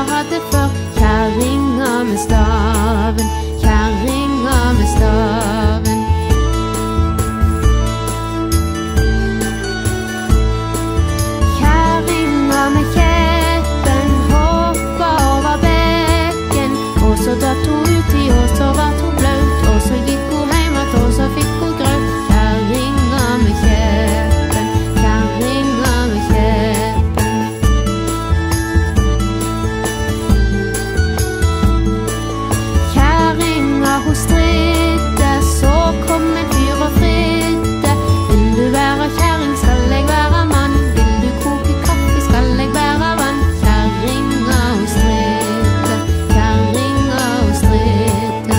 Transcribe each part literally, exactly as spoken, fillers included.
hadde før. Kjerringa med staven, kjerringa med staven. Kjerringa med kjeppen hoppa over bekken, og så datt hun uti, og så vart hun blaut, og så gikk hun heim att, og så fikk hun grøt. Kjerringa med kjeppen, kjerringa med kjeppen. Kjerringa hun stridde, så kom en fyr og fridde. Vil du være kjerring, skal jeg være mann. Vil du koke kaffe, skal jeg være vann. Kjerringa hun stridde, kjerringa hun stridde.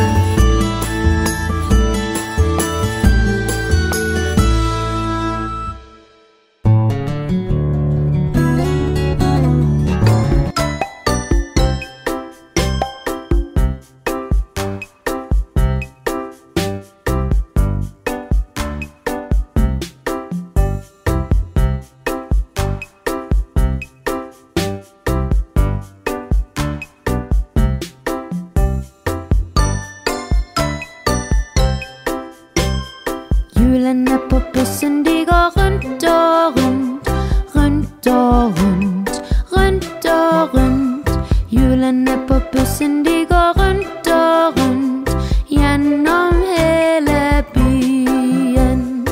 Hjulene på bussen, de går rundt og rundt, rundt og rundt, rundt og rundt. Hjulene på bussen, de går rundt og rundt, gjennom hele byen.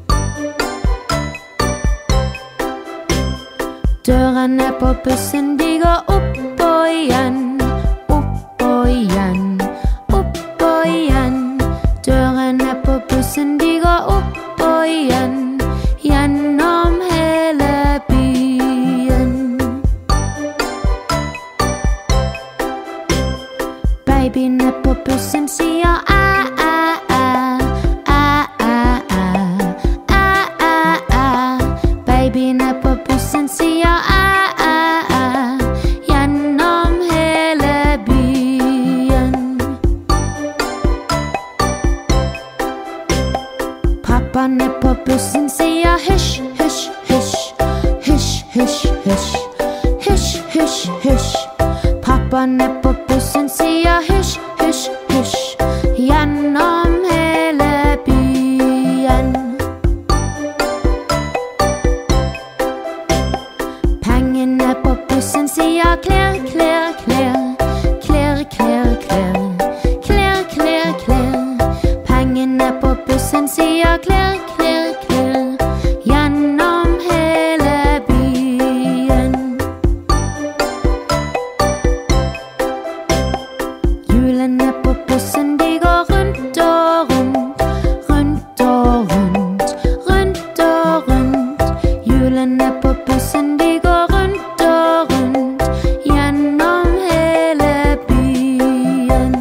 Dørene på bussen, de går opp og igjen, opp og igjen, opp og igjen. Dørene på bussen, de går opp og igjen, gjennom hele byen. Babyene på bussen sier æ, æ, æ, æ, æ, æ, æ, æ, æ. Babyene på bussen sier æ, æ, æ, gjennom hele byen. Pappaene på bussen sier hysj, hysj, hysj, hysj, hysj, hysj, hysj, hysj, hysj. Pappaene på bussen sier hysj, hysj, hysj, gjennom hele byen. Pengene på bussen sier klær, klær, klær, klær, klær, klær, klær, klær, klær. Pengene på bussen sier klær, klær, klær, gjennom hele byen. Hjulene på bussen, de går rundt og rundt, rundt og rundt, rundt og rundt. Hjulene på bussen, de går rundt og rundt, gjennom hele byen.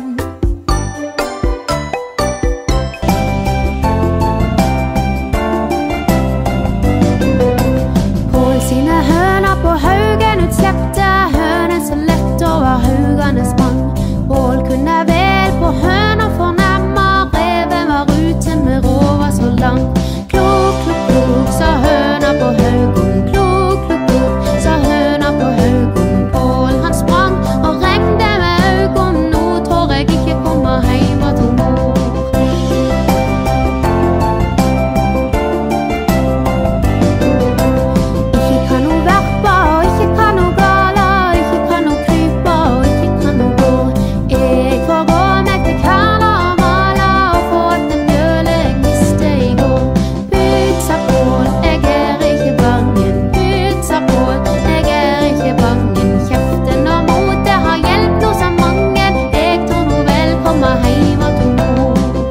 Pål sine høner på haugen ut slepte, hønen så lett over haugene sprang. Pål kunne vel på høner fornemme, reven var ute med råva så lang. Klok, klok, klok, sa høna på haugen. Klok, klok, klok, sa høna på haugen. Pål han sprang og regnet med augon. Nå tror jeg ikke kommer heim til mor. Ikke kan hun verpa, og ikke kan hun gala, ikke kan hun krypa, og ikke kan hun gå. Jeg får gå meg til kverna og mala, og få til mjøle jeg miste i går. Pytt, sa Pål, jeg er ikke bangen. Pytt, sa Pål, jeg er ikke bangen. Kjeften og motet har hjulpet hos så mange. Jeg tror nå vel kommer heim til mor.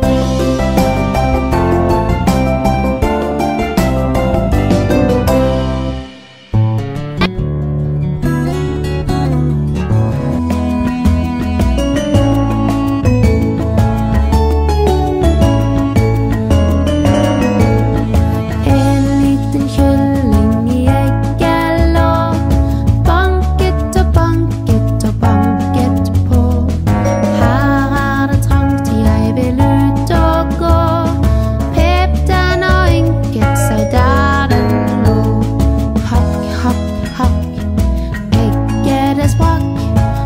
En liten kylling i egget lå, banket og banket og banket på. Her er det trangt, jeg vil ut og gå. Pep den og ynket seg der den lå. Hakk, hakk, hakk, egget det sprakk.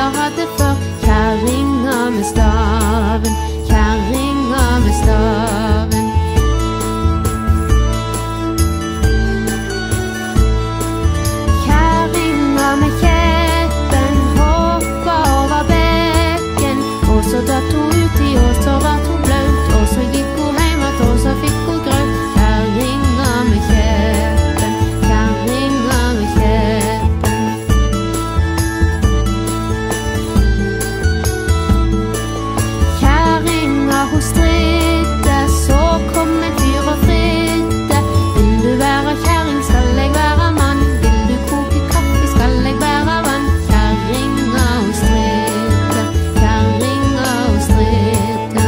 hadde før. Kjerringa med staven, kjerringa med staven. Kjerringa med kjeppen hoppa over bekken, og så datt hun uti, og så vart hun blaut, og så gikk hun heim att, og så fikk hun grøt. Kjerringa med kjeppen, kjerringa med kjeppen. Kjerringa hun stridde, så kom en fyr og fridde. Vil du være kjerring, skal jeg være mann. Vil du koke kaffe, skal jeg være vann. Kjerringa hun stridde, kjerringa hun stridde.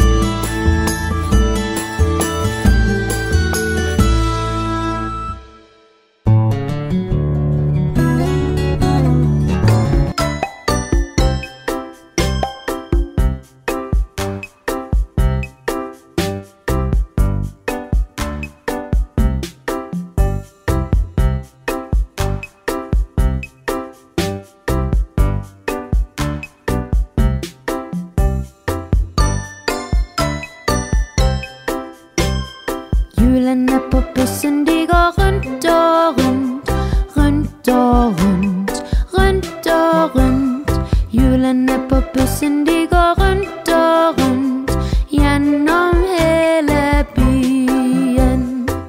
Hjulene på bussen, de går rundt og rundt, rundt og rundt, rundt og rundt. Hjulene på bussen, de går rundt og rundt, gjennom hele byen.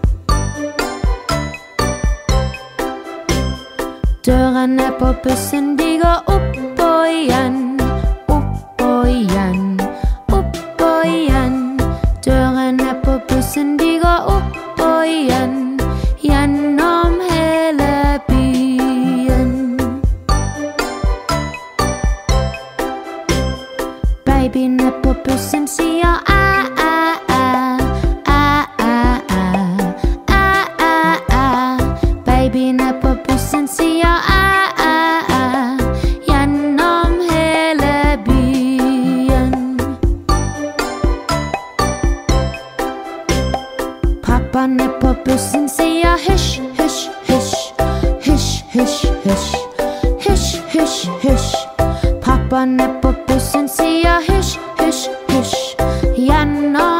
Dørene på bussen, de går opp og igjen, opp og igjen, opp og igjen. Dørene på bussen, de går opp og igjen, gjennom hele byen. Babyene på bussen sier æ, æ, æ, æ, æ, æ, æ, æ, æ. Babyene på bussen sier æ, æ, æ, gjennom hele byen. Pappaene på bussen sier hysj, hysj, hysj, hysj, hysj, hysj, hysj, hysj, hysj. Pappaene på bussen sier hysj, hysj, hysj, gjennom